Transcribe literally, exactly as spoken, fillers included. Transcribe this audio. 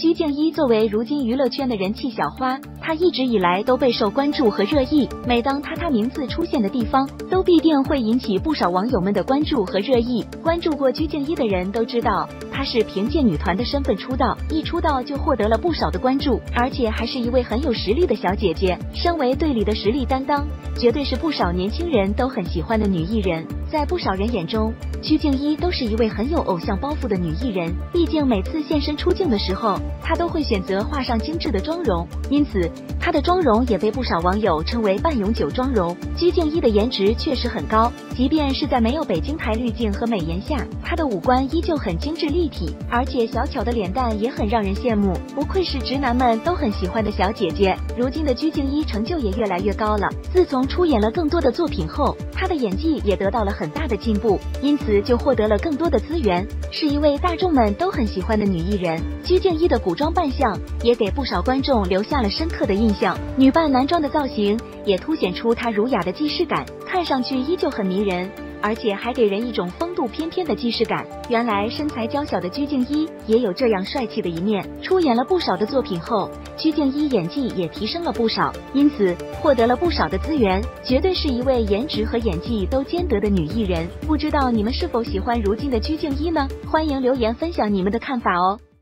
鞠婧祎作为如今娱乐圈的人气小花，她一直以来都备受关注和热议。每当她她名字出现的地方，都必定会引起不少网友们的关注和热议。关注过鞠婧祎的人都知道，她是凭借女团的身份出道，一出道就获得了不少的关注，而且还是一位很有实力的小姐姐。身为队里的实力担当，绝对是不少年轻人都很喜欢的女艺人。在不少人眼中，鞠婧祎都是一位很有偶像包袱的女艺人，毕竟每次现身出镜的时候，她都会选择画上精致的妆容，因此她的妆容也被不少网友称为半永久妆容。鞠婧祎的颜值确实很高，即便是在没有北京台滤镜和美颜下，她的五官依旧很精致立体，而且小巧的脸蛋也很让人羡慕，不愧是直男们都很喜欢的小姐姐。如今的鞠婧祎成就也越来越高了，自从出演了更多的作品后，她的演技也得到了很大的进步，因此就获得了更多的资源，是一位大众们都很喜欢的女艺人。鞠婧祎的古装扮相也给不少观众留下了深刻的印象，女扮男装的造型也凸显出她儒雅的既视感，看上去依旧很迷人，而且还给人一种风度翩翩的既视感。原来身材娇小的鞠婧祎也有这样帅气的一面，出演了不少的作品后，鞠婧祎演技也提升了不少，因此获得了不少的资源，绝对是一位颜值和演技都兼得的女艺人。不知道你们是否喜欢如今的鞠婧祎呢？欢迎留言分享你们的看法哦。